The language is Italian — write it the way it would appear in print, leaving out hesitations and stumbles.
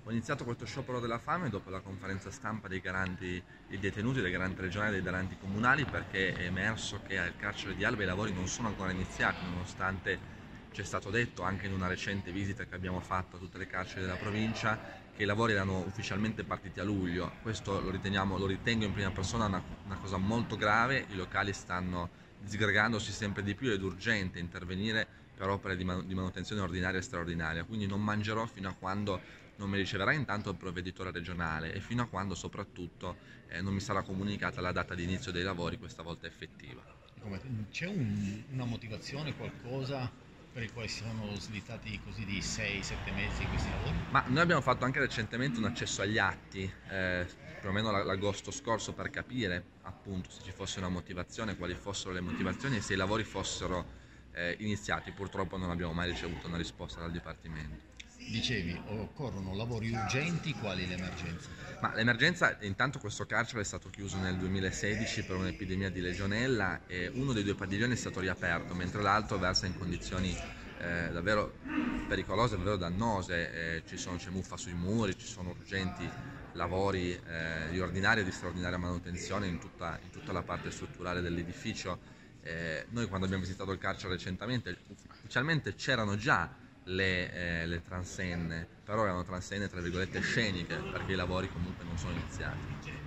Ho iniziato questo sciopero della fame dopo la conferenza stampa dei garanti, dei detenuti, dei garanti regionali e dei garanti comunali, perché è emerso che al carcere di Alba i lavori non sono ancora iniziati, nonostante ci è stato detto anche in una recente visita che abbiamo fatto a tutte le carceri della provincia che i lavori erano ufficialmente partiti a luglio. Questo lo ritengo in prima persona una cosa molto grave. I locali stanno disgregandosi sempre di più ed è urgente intervenire per opere di manutenzione ordinaria e straordinaria, quindi non mangerò fino a quando non mi riceverà intanto il provveditore regionale e fino a quando soprattutto non mi sarà comunicata la data di inizio dei lavori, questa volta effettiva. C'è una motivazione, qualcosa per il quale si sono slittati così di 6-7 mesi questi lavori? Ma noi abbiamo fatto anche recentemente un accesso agli atti, più o meno l'agosto scorso, per capire appunto se ci fosse una motivazione, quali fossero le motivazioni e se i lavori fossero iniziati. Purtroppo non abbiamo mai ricevuto una risposta dal Dipartimento. Dicevi, occorrono lavori urgenti, quali l'emergenza? Ma l'emergenza, intanto questo carcere è stato chiuso nel 2016 per un'epidemia di legionella e uno dei due padiglioni è stato riaperto, mentre l'altro versa in condizioni davvero pericolose, davvero dannose. C'è muffa sui muri, ci sono urgenti lavori di ordinaria e di straordinaria manutenzione in tutta la parte strutturale dell'edificio. Noi quando abbiamo visitato il carcere recentemente, ufficialmente c'erano già le transenne, però erano transenne tra virgolette sceniche perché i lavori comunque non sono iniziati.